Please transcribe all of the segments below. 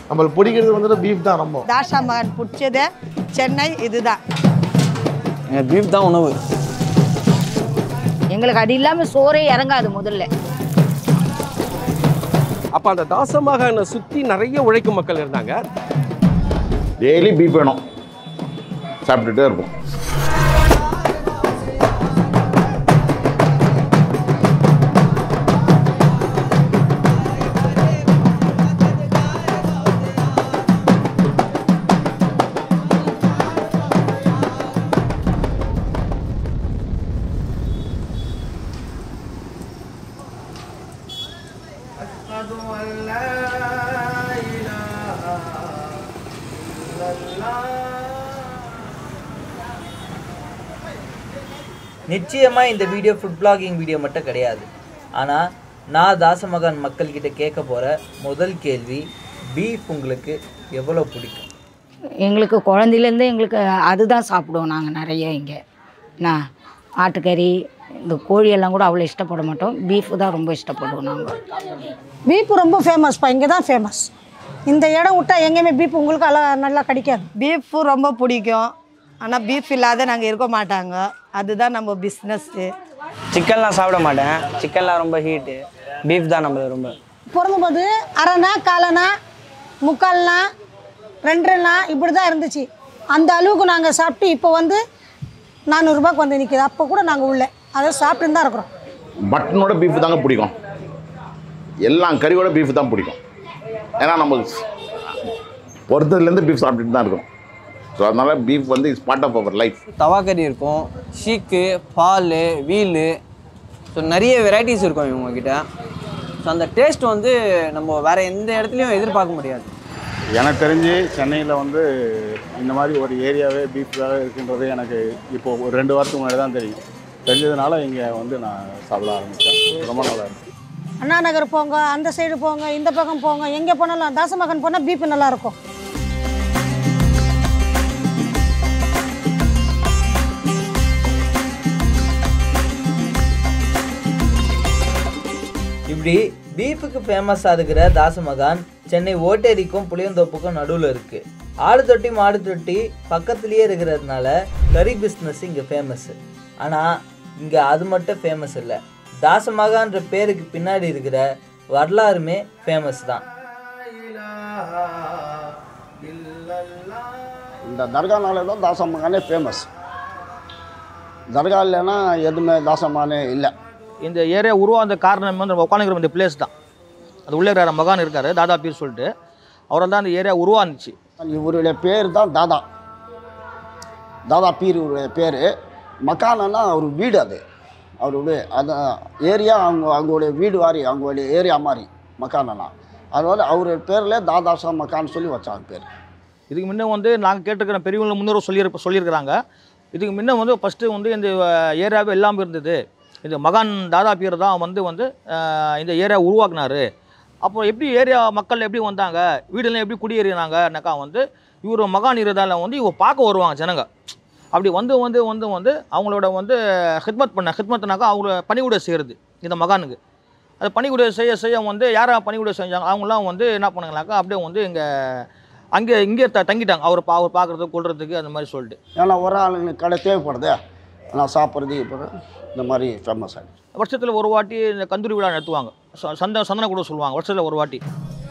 நம்மளுக்கு பிடிக்கிறது வந்துட்டு பீஃப் தான் ரொம்ப. தாஷா மகன் பிடிச்சதே சென்னை இதுதான். பீஃப் தான் உணவு. எங்களுக்கு அது இல்லாமல் சோறே இறங்காது முதல்ல. அப்போ அந்த தாசமகானை சுற்றி நிறைய உழைக்கும் மக்கள் இருந்தாங்க. டெய்லி பீஃப் வேணும், சாப்பிட்டுட்டே இருக்கும். நிச்சயமாக இந்த வீடியோ ஃபுட் பிளாகிங் வீடியோ மட்டும் கிடையாது. ஆனால் நான் தாசமகான் மக்கள்கிட்ட கேட்க போகிற முதல் கேள்வி, பீஃப் உங்களுக்கு எவ்வளோ பிடிக்கும்? எங்களுக்கு குழந்தையிலேருந்தே எங்களுக்கு அதுதான் சாப்பிடுவோம் நாங்கள் நிறைய. இங்கே நான் ஆட்டுக்கறி இந்த கோழியெல்லாம் கூட அவ்வளோ இஷ்டப்பட மாட்டோம். பீஃபு தான் ரொம்ப இஷ்டப்படுவோம் நாங்கள். பீஃப் ரொம்ப ஃபேமஸ்ப்பா, இங்கே தான் ஃபேமஸ். இந்த இடம் விட்டால் எங்கேயுமே பீஃப் உங்களுக்கு நல்லா கிடைக்காது. பீஃபு ரொம்ப பிடிக்கும். ஆனால் பீஃப் இல்லாத நாங்கள் இருக்க மாட்டாங்க. அதுதான் நம்ம பிஸ்னஸ்ஸு. சிக்கன்லாம் சாப்பிட மாட்டேன், சிக்கன்லாம் ரொம்ப ஹீட்டு. பீஃப் தான் நம்மளுக்கு ரொம்ப. பிறந்தபோது அரைனா காலனா முக்கால்னா 2 இப்படி தான் இருந்துச்சு. அந்த அளவுக்கு நாங்கள் சாப்பிட்டு இப்போ வந்து 400 ரூபாய்க்கு வந்து நிற்கிது. அப்போ கூட நாங்கள் உள்ள அதை சாப்பிட்டு தான் இருக்கிறோம். மட்டனோட பீஃப் தாங்க பிடிக்கும், எல்லாம் கறியோட பீஃப் தான் பிடிக்கும். ஏன்னா நம்ம பொறுத்ததுலேருந்து பீஃப் சாப்பிட்டுட்டு தான் இருக்கோம். ஸோ அதனால் பீஃப் வந்து is part of our life. தவாக்கறி இருக்கும், ஷீக்கு, பால், வீலு, ஸோ நிறைய வெரைட்டிஸ் இருக்கும் இவங்கக்கிட்ட. ஸோ அந்த டேஸ்ட் வந்து நம்ம வேறு எந்த இடத்துலையும் எதிர்பார்க்க முடியாது. எனக்கு தெரிஞ்சு சென்னையில் வந்து இந்த மாதிரி ஒரு ஏரியாவே பீஃப்காக இருக்குன்றது எனக்கு இப்போது ஒரு 2 வாரத்துக்கு முன்னாடி தான் தெரியும். தெரிஞ்சதுனால இங்கே வந்து நான் சாப்பிட ஆரம்பித்தேன். ரொம்ப நல்லா இருக்கும். அண்ணா நகர் போங்க, அந்த சைடு போங்க, இந்த பக்கம் போங்க, எங்கே போனாலும் தாசமகன் போனால் பீஃப் நல்லாயிருக்கும். இப்படி பீஃபுக்கு ஃபேமஸாக இருக்கிற தாசமகான் சென்னை ஓட்டேரிக்கும் புளியந்தோப்புக்கும் நடுவில் இருக்குது. ஆடு தொட்டி மாடு தொட்டி பக்கத்துலேயே இருக்கிறதுனால கறி பிஸ்னஸ் இங்கே ஃபேமஸ்ஸு. ஆனால் இங்கே அது மட்டும் ஃபேமஸ் இல்லை, தாசமகான்ற பேருக்கு பின்னாடி இருக்கிற வரலாறுமே ஃபேமஸ் தான். இந்த தர்கானால தான் தாசமகானே ஃபேமஸ். தர்கா இல்லைன்னா எதுவுமே தாசமகானே இல்லை. இந்த ஏரியா உருவாந்த காரணம் வந்து நம்ம உட்காந்துக்கிற இந்த பிளேஸ் தான். அது உள்ளே இருக்கிற மகான் இருக்கார், தாதா பீர் சொல்லிட்டு, அவரால் தான் அந்த ஏரியா உருவாந்துச்சு. இவருடைய பேர் தான் தாதா, தாதா பீர் இவருடைய பேர். மக்கானா அவர் வீடு, அது அவருடைய அந்த ஏரியா அவங்களுடைய வீடு வாரி அவங்களுடைய ஏரியா மாதிரி மக்கானா. அதனால் அவருடைய பேரில் தாதாஷா மக்கான்னு சொல்லி வச்சாங்க பேர். இதுக்கு முன்னே வந்து நாங்கள் கேட்டிருக்கிற பெரியவங்களை முன்னோர் சொல்லியிருக்கிறாங்க. இதுக்கு முன்னே வந்து ஃபஸ்ட்டு வந்து இந்த ஏரியாவே இல்லாமல் இருந்தது. இந்த மகான் தாதா பீர் தான் வந்து இந்த ஏரியா உருவாக்குனார். அப்போ எப்படி ஏரியா மக்கள் எப்படி வந்தாங்க, வீடெல்லாம் எப்படி குடியேறினாங்கனாக்கா வந்து இவர் மகான் இருதால வந்து இவங்க பார்க்க வருவாங்க ஜனங்க. அப்படி வந்து வந்து வந்து வந்து அவங்களோட வந்து ஹித்மத்னாக்கா அவங்கள பணிவிடை செய்கிறது இந்த மகானுக்கு. அது பணிவிடை செய்ய வந்து யாரை பணிவிடை செஞ்சாங்க அவங்களாம் வந்து என்ன பண்ணாங்கனாக்கா அப்படியே வந்து இங்கே தங்கிட்டாங்க. அவர் பார்க்குறதுக்கு கொள்றதுக்கு அந்த மாதிரி சொல்லிட்டு. ஏன்னா ஒரு ஆளுங்களுக்கு கடை தேவைப்படுது, ஆனால் சாப்பிட்றது இப்போ இந்த மாதிரி ஃபேமஸ் ஆகிடுச்சு. வருஷத்தில் ஒரு வாட்டி இந்த கந்தூரி விழா நடத்துவாங்க, சந்தன கூட சொல்லுவாங்க, வருஷத்தில் ஒரு வாட்டி.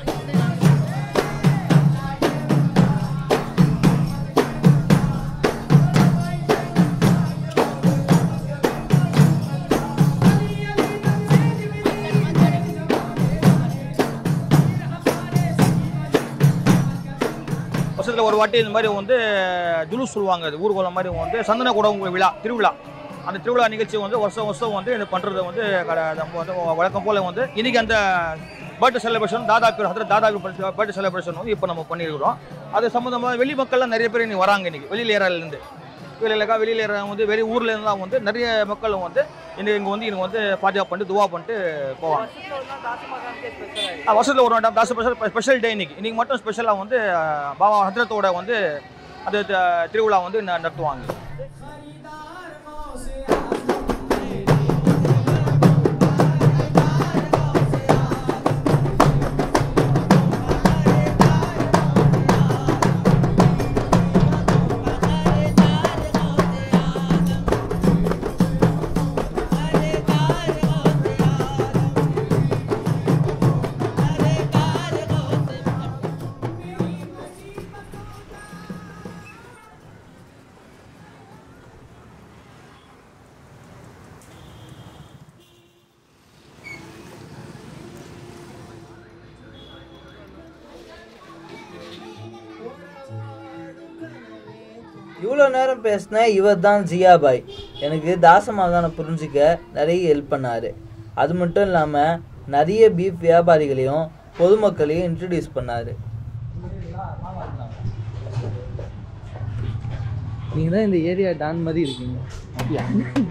வருஷத்தில் ஒரு வாட்டி இந்த மாதிரி வந்து ஜுலூஸ் சொல்லுவாங்க, அது ஊர்வலம் மாதிரி வந்து சந்தன கூட விழா, திருவிழா. அந்த திருவிழா நிகழ்ச்சி வந்து வருஷம் வந்து இது பண்ணுறது வந்து நம்ம வந்து வழக்கம் போல் வந்து இன்றைக்கி அந்த பர்த்டே செலிப்ரேஷன் தாதா பீர் பர்த்டே செலிப்ரேஷன் வந்து இப்போ நம்ம பண்ணியிருக்கிறோம். அது சம்மந்தமாக வெளி மக்கள்லாம் நிறைய பேர் இன்றைக்கி வராங்க. இன்றைக்கி வெளியில் ஏரியாலேருந்து வெளியில் ஏரியா வந்து வெளி ஊர்லேருந்துலாம் வந்து நிறைய மக்கள் வந்து இங்கே வந்து பாதுகாப்பு பண்ணிட்டு துவா பண்ணிட்டு போவாங்க. வருஷத்தில் ஒரு நாள் ஸ்பெஷல் டே இன்றைக்கி மட்டும் ஸ்பெஷலாக வந்து பாபா ஹஜ்ரத்தோட வந்து அது திருவிழா வந்து நடத்துவாங்க. இவ்வளோ நேரம் பேசின இவர் தான் ஜியாபாய். எனக்கு தாசமகானை புரிஞ்சிக்க நிறைய ஹெல்ப் பண்ணார். அது மட்டும் இல்லாமல் நிறைய பீஃப் வியாபாரிகளையும் பொதுமக்களையும் இன்ட்ரடியூஸ் பண்ணார். நீங்கள் தான் இந்த ஏரியா டான் மாதிரி இருக்கீங்க. அப்படியா?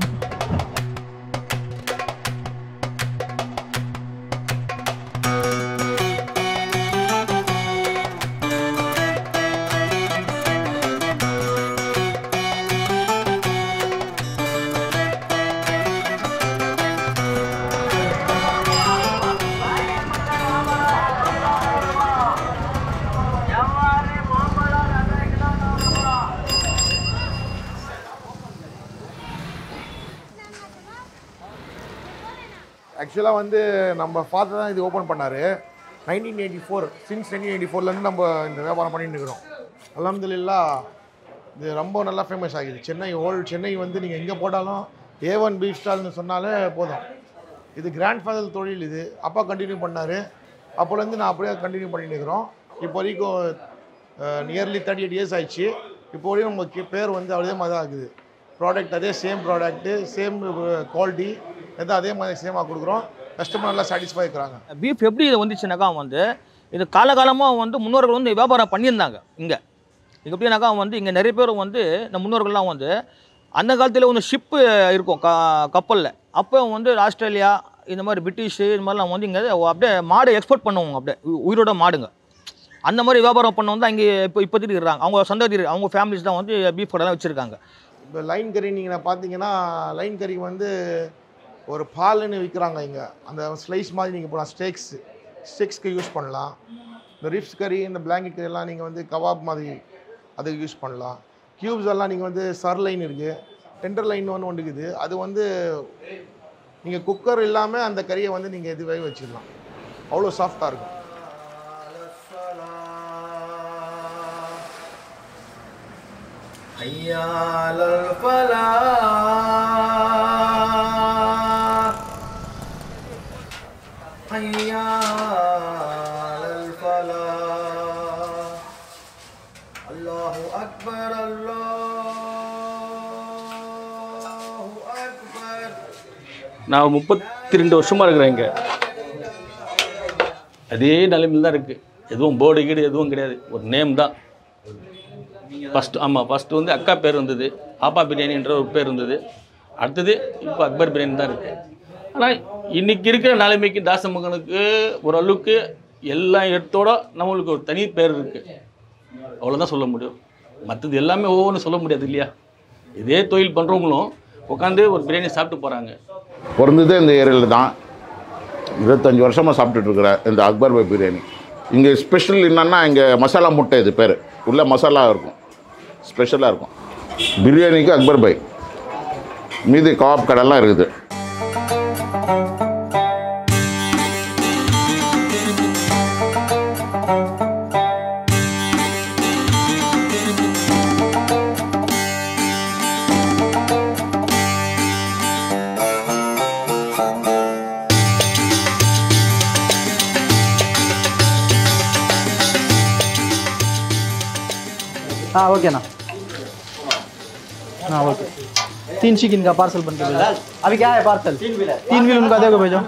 ஆக்சுவலாக வந்து நம்ம ஃபாதர் தான் இது ஓப்பன் பண்ணார் 1984. சின்ஸ் 1984 நம்ம இந்த வியாபாரம் பண்ணிட்டு இருக்கிறோம். அல்ஹம்துலில்லாஹ் இது ரொம்ப நல்லா ஃபேமஸ் ஆகிடுது. சென்னை வந்து நீங்கள் எங்கே போட்டாலும் A1 பீஃப் ஸ்டால்னு சொன்னாலே போதும். இது கிராண்ட் ஃபாதர் தொழில். இது அப்பா கண்டினியூ பண்ணார். அப்போலேருந்து நான் அப்படியே கண்டினியூ பண்ணிட்டு இருக்கிறோம். இப்போ வரைக்கும் நியர்லி 38 இயர்ஸ் ஆயிடுச்சு. இப்போ வரையும் நம்ம பேர் வந்து அதே மாதிரி தான் இருக்குது. ப்ராடக்ட் அதே சேம் ப்ராடக்ட்டு, சேம் குவாலிட்டி எதாவது அதே மாதிரி சேமாக கொடுக்குறோம். கஸ்டமர் நல்லா சாட்டிஸ்ஃபை இருக்கிறாங்க. பீஃப் எப்படி இது வந்துச்சுனாக்கா வந்து இது காலகாலமாக வந்து முன்னோர்கள் வந்து வியாபாரம் பண்ணியிருந்தாங்க. இங்கே எப்படின்னாக்கா வந்து இங்கே நிறைய பேர் வந்து இந்த முன்னோர்கள்லாம் வந்து அந்த காலத்தில் ஒன்று ஷிப்பு இருக்கும் கப்பலில். அப்போ வந்து ஆஸ்திரேலியா இந்த மாதிரி பிரிட்டிஷு இது மாதிரிலாம் வந்து இங்கே அப்படியே மாடு எக்ஸ்போர்ட் பண்ணுவாங்க. அப்படியே உயிரோட மாடுங்க அந்த மாதிரி வியாபாரம் பண்ண வந்து அங்கே இப்போதைக்கு இருக்கிறாங்க. அவங்க சந்ததி அவங்க ஃபேமிலிஸ் தான் வந்து பீஃப் கடைலாம் வச்சுருக்காங்க. இப்போ லைன் கறி நீங்கள் பார்த்தீங்கன்னா லைன் கறி வந்து ஒரு பால்னு விற்கிறாங்க இங்கே. அந்த ஸ்லைஸ் மாதிரி நீங்கள் போகலாம். ஸ்டேக்ஸ்க்கு யூஸ் பண்ணலாம். இந்த ரிப்ஸ் கறி இந்த பிளாங்கெட் கறி எல்லாம் நீங்கள் வந்து கபாப் மாதிரி அதுக்கு யூஸ் பண்ணலாம். க்யூப்ஸ் எல்லாம் நீங்கள் வந்து சர் லைன் இருக்குது, டெண்டர் லைன் ஒன்று இருக்குது. அது வந்து நீங்கள் குக்கர் இல்லாமல் அந்த கறியை வந்து நீங்கள் இதுவே வச்சுக்கலாம். அவ்வளோ சாஃப்டாக இருக்கும். அல்லாஹு அக்பர் அல்லாஹு அக்பர். நான் 32 வருஷமாக இருக்கிறேன் இங்கே. அதே நிலைமையில் தான் இருக்குது. எதுவும் போர்டு கீடு எதுவும் கிடையாது. ஒரு நேம் தான். ஃபஸ்ட்டு வந்து அக்கா பேர் இருந்தது, ஆப்பா பிரியாணின்ற ஒரு பேர் இருந்தது. அடுத்தது இப்போ அக்பர் பிரியாணி தான் இருக்குது. ஆனால் இன்றைக்கி இருக்கிற நிலைமைக்கு தாசமகனுக்கு ஓரளவுக்கு எல்லா இடத்தோட நம்மளுக்கு ஒரு தனி பேர் இருக்குது. அவ்வளோதான் சொல்ல முடியும். மற்றது எல்லாமே ஒவ்வொன்றும் சொல்ல முடியாது இல்லையா? இதே தொழில் பண்ணுறவங்களும் உட்காந்து ஒரு பிரியாணி சாப்பிட்டு போகிறாங்க. பிறந்ததே இந்த ஏரியாவில் தான். 25 வருஷமாக சாப்பிட்டுட்ருக்குற இந்த அக்பர் பாய் பிரியாணி. இங்கே ஸ்பெஷல் என்னென்னா இங்கே மசாலா முட்டை இது பேர். உள்ளே மசாலா இருக்கும், ஸ்பெஷலாக இருக்கும். பிரியாணிக்கு அக்பர் பாய். மீதி கபாப் கடைலாம் இருக்குது. हाँ ओके ना, हाँ ओके। 3 चिकन का पार्सल बन के भेजो। अभी क्या है पार्सल? 3 व्हील उनका देखो भेजो।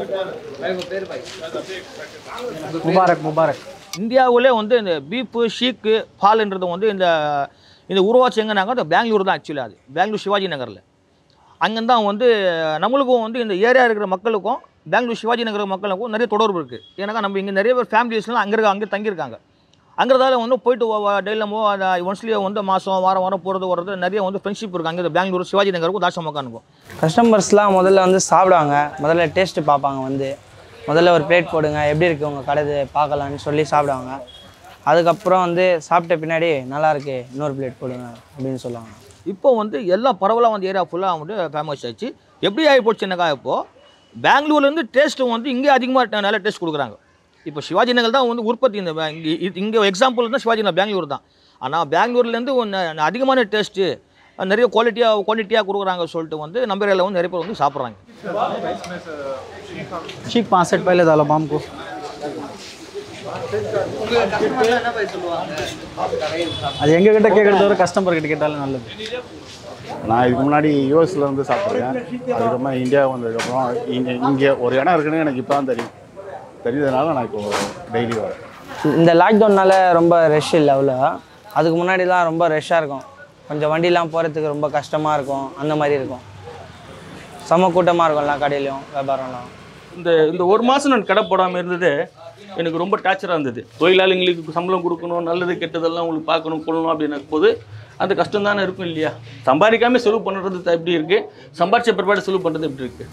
मुबारक मुबारक। இந்தியாவிலே வந்து இந்த பீப்பு ஷீக்கு பால்ன்றது வந்து இந்த உருவாச்சு எங்கன்னாங்க அது பெங்களூர் தான். ஆக்சுவலி அது பெங்களூர் சிவாஜி நகரில். அங்கேருந்து தான் வந்து நம்மளுக்கும் வந்து இந்த ஏரியா இருக்கிற மக்களுக்கும் பெங்களூர் சிவாஜி நகர் மக்களுக்கும் நிறைய தொடர்பு இருக்குது. ஏன்னாக்கா நம்ம இங்கே நிறைய பேர் ஃபேமிலிஸ்லாம் அங்கே தங்கியிருக்காங்க. அங்கிறதால வந்து போயிட்டு டெய்லியமோ அந்த ஒன்ஸ்லி வந்து மாதம் வாரம் போகிறது வர்றது நிறைய வந்து ஃப்ரெண்ட்ஷிப் இருக்குது. அங்கே பெங்களூர் சிவாஜி நகருக்கும் தாசமகானுக்கும் கஸ்டமர்ஸ்லாம் முதல்ல வந்து சாப்பிடுவாங்க. முதல்ல டேஸ்ட்டு பார்ப்பாங்க. வந்து முதல்ல ஒரு பிளேட் போடுங்க, எப்படி இருக்குது உங்கள் கடை பார்க்கலான்னு சொல்லி சாப்பிடுவாங்க. அதுக்கப்புறம் வந்து சாப்பிட்ட பின்னாடி நல்லாயிருக்கு இன்னொரு பிளேட் போடுங்க அப்படின்னு சொல்லுவாங்க. இப்போ வந்து எல்லாம் பரவலாக வந்து ஏரியா ஃபுல்லாக வந்து ஃபேமஸ் ஆச்சு. எப்படி ஆகி போச்சுன்னாக்கா இப்போது பெங்களூர்லேருந்து டேஸ்ட்டு வந்து இங்கே அதிகமாக நல்ல டேஸ்ட் கொடுக்குறாங்க. இப்போ சிவாஜி நகர் தான் வந்து உற்பத்தி. இங்கே எக்ஸாம்பிள் இருந்தால் சிவாஜி நகர் பெங்களூர் தான். ஆனால் பெங்களூர்லேருந்து ஒன்று அதிகமான டேஸ்ட்டு நிறைய குவாலிட்டியாக கொடுக்குறாங்க சொல்லிட்டு வந்து நம்ம ஏரியாவில் வந்து நிறைய பேர் வந்து சாப்பிட்றாங்க. चीक 65 पहले डालो माम को। அது எங்ககிட்ட கேட்கறத விட கஸ்டமர் கிட்ட கேட்டாலும் நல்லது. நான் இதுக்கு முன்னாடி யூஎஸில் வந்து சாப்பிட்ருக்கேன். அதுக்கப்புறமா இந்தியா வந்ததுக்கப்புறம் இங்கே ஒரு இடம் இருக்குன்னு எனக்கு இப்போ தான் தெரிஞ்சதுனால நான் இப்போ டெய்லி வரேன். இந்த லாக்டவுன்னால ரொம்ப ரஷ் இல்லை அவ்வளோ. அதுக்கு முன்னாடிலாம் ரொம்ப ரஷ்ஷாக இருக்கும். கொஞ்சம் வண்டிலாம் போகிறதுக்கு ரொம்ப கஷ்டமாக இருக்கும். அந்த மாதிரி இருக்கும். செம கூட்டமாக இருக்கும் எல்லா கடையிலையும் வியாபாரம்லாம். இந்த ஒரு மாதம் நான் கடை போடாமல் இருந்தது எனக்கு ரொம்ப டார்ச்சராக இருந்தது. தொழிலாளிங்களுக்கு சம்பளம் கொடுக்கணும், நல்லது கெட்டதெல்லாம் உங்களுக்கு பார்க்கணும் கொள்ளணும் அப்படின்னு போது அந்த கஷ்டம் தானே இருக்கும் இல்லையா? சம்பாதிக்காமல் செலவு பண்ணுறது எப்படி இருக்குது, சம்பாதிச்ச பிற்பாடு செலவு பண்ணுறது எப்படி இருக்குது?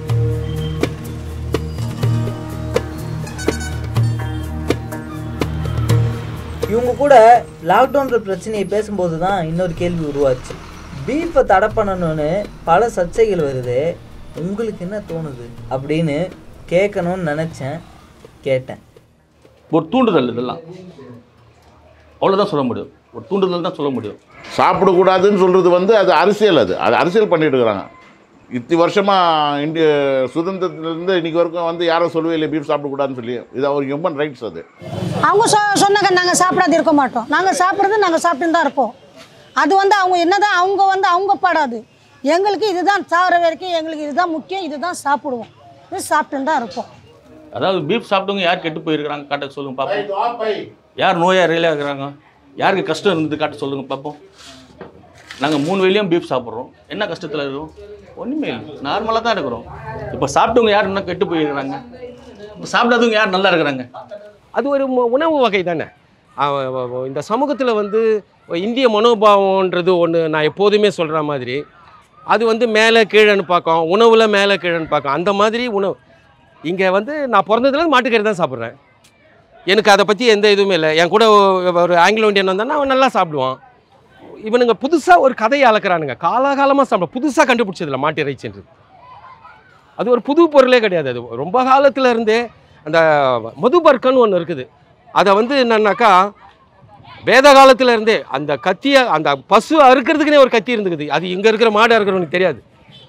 இவங்க கூட லாக்டவுன்ற பிரச்சனையை பேசும்போது தான் இன்னொரு கேள்வி உருவாச்சு. பீஃபை தடை பண்ணணும்னு பல சர்ச்சைகள் வருது, உங்களுக்கு என்ன தோணுது அப்படின்னு கேட்கணும்னு நினச்சேன், கேட்டேன். ஒரு தூண்டுதல், இதெல்லாம் அவ்வளோதான் சொல்ல முடியும். ஒரு தூண்டுதல் தான் சொல்ல முடியும். சாப்பிடக்கூடாதுன்னு சொல்கிறது வந்து அது அரசியல். அது அரசியல் பண்ணிட்டு இருக்கிறாங்க. இத்தனை வருஷமாக இந்திய சுதந்திரத்துலேருந்து இன்றைக்கி வரைக்கும் வந்து யாரும் சொல்லவே இல்லை பீஃப் சாப்பிடக்கூடாதுன்னு சொல்லி. இது ஒரு ஹியூமன் ரைட்ஸ். அது அவங்க சொன்னாங்க நாங்கள் சாப்பிடாது இருக்க மாட்டோம். நாங்கள் சாப்பிட்றது நாங்கள் சாப்பிட்டுன்னு தான் இருப்போம். அது வந்து அவங்க என்னதான் அவங்க பாடாது. எங்களுக்கு இதுதான் சாகிற வரைக்கும் எங்களுக்கு இதுதான் முக்கியம், இதுதான் சாப்பிடுவோம், இது சாப்பிட்டுன்னு தான் இருப்போம். அதாவது பீஃப் சாப்பிட்டவங்க யார் கெட்டு போயிருக்கிறாங்க காட்ட சொல்லுங்க பார்ப்போம். யார் நோயாக ரியலாக இருக்கிறாங்க, யாருக்கு கஷ்டம் இருந்தது காட்ட சொல்லுங்கள் பார்ப்போம். நாங்கள் 3 வேளையும் பீஃப் சாப்பிட்றோம், என்ன கஷ்டத்தில் இருக்கிறோம்? ஒன்றுமே இல்லை, நார்மலாக தான் இருக்கிறோம். இப்போ சாப்பிட்டவங்க யார் இன்னும் கெட்டு போயிருக்கிறாங்க, இப்போ சாப்பிடாதவங்க யார் நல்லா இருக்கிறாங்க? அது ஒரு உணவு வகை தானே. இந்த சமூகத்தில் வந்து இந்திய மனோபாவம்ன்றது ஒன்று நான் எப்போதுமே சொல்கிற மாதிரி, அது வந்து மேலே கீழேன்னு பார்க்கும், உணவில் மேலே கீழேன்னு பார்க்கும். அந்த மாதிரி உணவு இங்கே வந்து நான் பிறந்ததுலேருந்து மாட்டுக்கறி தான் சாப்பிட்றேன். எனக்கு அதை பற்றி எந்த இதுவுமே இல்லை. என் கூட ஒரு ஆங்கிலோ இண்டியன் வந்தான்னா அவன் நல்லா சாப்பிடுவான். இவனுங்க புதுசாக ஒரு கதையை அளக்குறானுங்க. காலகாலமாக சாப்பிட புதுசாக கண்டுபிடிச்சதில்ல மாட்டு இறைச்சின்றது. அது ஒரு புது பொருளே கிடையாது. அது ரொம்ப காலத்தில் இருந்தே அந்த மதுபர்க்கன்னு ஒன்று இருக்குது. அதை வந்து என்னன்னாக்கா வேத காலத்தில் இருந்தே அந்த கத்தியை அந்த பசு அறுக்கிறதுக்குனே ஒரு கத்தி இருந்துக்குது. அது இங்கே இருக்கிற மாடு அறுக்கிறவனுக்கு தெரியாது.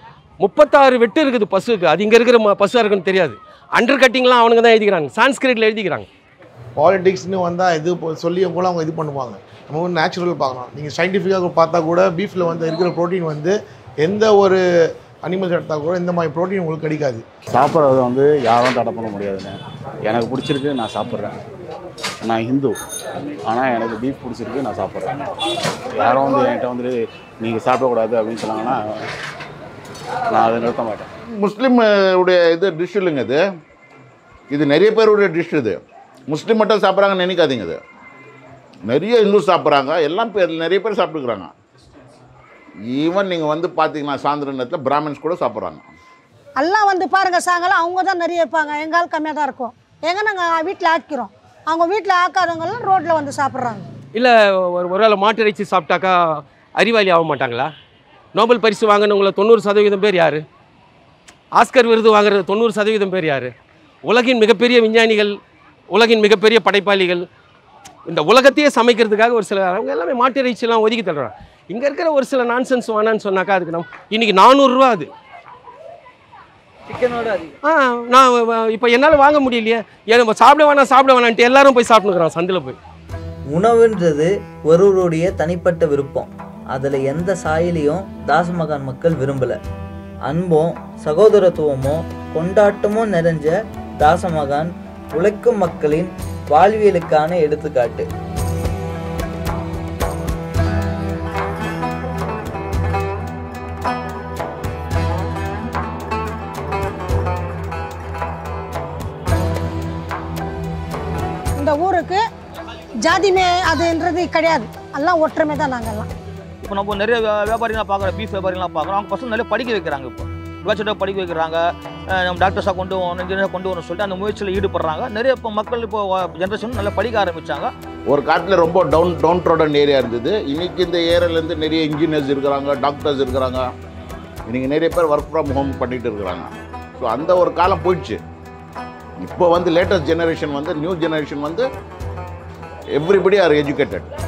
36 வெட்டு இருக்குது பசுக்கு, அது இங்கே இருக்கிற பசு அறுக்கணும்னு தெரியாது. அண்டர் கட்டிங்லாம் அவனுங்க தான் எழுதிக்கிறாங்க, சான்ஸ்கிரிட்டில் எழுதிக்கிறாங்க. பாலிடிக்ஸ்னு வந்தால் இது சொல்லியும் கூட அவங்க இது பண்ணுவாங்க. நம்ம வந்து நேச்சுரல் பார்க்கலாம். நீங்கள் சயின்டிஃபிக்காக பார்த்தா கூட பீஃபில் வந்து இருக்கிற ப்ரோட்டீன் வந்து எந்த ஒரு அனிமல்ஸ் எடுத்தால் கூட இந்த மாதிரி ப்ரோட்டீன் உங்களுக்கு கிடைக்காது. சாப்பிட்றது வந்து யாரும் தடை பண்ண முடியாதுங்க. எனக்கு பிடிச்சிருக்கு, நான் சாப்பிட்றேன். நான் ஹிந்து, ஆனால் எனக்கு பீஃப் பிடிச்சிருக்கு, நான் சாப்பிட்றேன். யாரும் வந்து என்கிட்ட வந்துட்டு நீங்கள் சாப்பிடக்கூடாது அப்படின்னு சொன்னாங்கன்னா நான் அதை நிறுத்த மாட்டேன். முஸ்லீம் உடைய இது டிஷ் இல்லைங்க. இது நிறைய பேருடைய டிஷ். இது முஸ்லீம் மட்டும் சாப்பிட்றாங்கன்னு நினைக்காதீங்க. இது நிறைய இந்து சாப்பிட்றாங்க, எல்லாம் நிறைய பேர் சாப்பிட்டுக்கிறாங்க. ஈவன் நீங்கள் வந்து பார்த்தீங்கன்னா சாயந்தர நேரத்தில் பிராமின்ஸ் கூட சாப்பிட்றாங்க. எல்லாம் வந்து பாருங்கள், சாயங்காலம் அவங்க தான் நிறைய இருப்பாங்க, எங்கால் கம்மியாக தான் இருக்கும். எங்கே நாங்கள் வீட்டில் ஆக்கிறோம், அவங்க வீட்டில் ஆக்காதவங்களாம் ரோட்டில் வந்து சாப்பிட்றாங்க. இல்லை ஒரு வேளை மாட்டு இறைச்சி சாப்பிட்டாக்கா அறிவாளி ஆக மாட்டாங்களா? நோபல் பரிசு வாங்கினவங்கள 90% பேர் யார்? ஆஸ்கர் விருது வாங்குறது 90% பேர் யார்? உலகின் மிகப்பெரிய விஞ்ஞானிகள், உலகின் மிகப்பெரிய படைப்பாளிகள், இந்த உலகத்தையே சமைக்கிறதுக்காக ஒரு சில அவங்க எல்லாமே மாட்டு இறைச்சிலாம் ஒதுக்கி தள்ளுறாங்க. இங்கே இருக்கிற ஒரு சில நான்சென்ஸ் வேணான்னு சொன்னாக்கா அதுக்கு நம்ம இன்றைக்கி 400 ரூபா அது சிக்கனோட அதிகம். நான் இப்போ என்னால் வாங்க முடியலையே, ஏன்னா சாப்பிட வேணான்ட்டு எல்லாரும் போய் சாப்பிட்டுக்கிறான் சந்தில் போய். உணவுன்றது ஒருவருடைய தனிப்பட்ட விருப்பம். அதில் எந்த சாயிலையும் தாசமகான் மக்கள் விரும்பலை. அன்பும் சகோதரத்துவமும் கொண்டாட்டமும் நிறைஞ்ச தாசமகான் உழைக்கும் மக்களின் வாழ்வியலுக்கான எடுத்துக்காட்டு. இந்த ஊருக்கு ஜாதிமே அதுன்றது கிடையாது, எல்லாம் ஒற்றுமை தான். நாங்கள்லாம் இப்போ நம்ம நிறைய வியாபாரிகளாக பார்க்குறோம், பீஃப் வியாபாரிகளாக பார்க்குறோம். அவங்க பசங்க நிறைய படிக்க வைக்கிறாங்க. இப்போ விவசாயத்தை படிக்க வைக்கிறாங்க, நம்ம டாக்டர்ஸாக கொண்டு வரணும், இன்ஜினியராக கொண்டு வரணும்னு சொல்லிட்டு அந்த முயற்சியில் ஈடுபடுறாங்க. நிறைய இப்போ மக்கள் இப்போ ஜென்ரேஷன் நல்லா படிக்க ஆரம்பித்தாங்க. ஒரு காலத்தில் ரொம்ப டவுன் ட்ரோடன் ஏரியா இருந்தது. இன்றைக்கி இந்த ஏரியாலேருந்து நிறைய இன்ஜினியர்ஸ் இருக்கிறாங்க, டாக்டர்ஸ் இருக்கிறாங்க. இன்றைக்கி நிறைய பேர் ஒர்க் ஃப்ரம் ஹோம் பண்ணிகிட்டு இருக்கிறாங்க. ஸோ அந்த ஒரு காலம் போயிடுச்சு. இப்போ வந்து லேட்டஸ்ட் ஜெனரேஷன் வந்து நியூ ஜெனரேஷன் வந்து எவ்ரிபடி ஆர் எஜுகேட்டட்.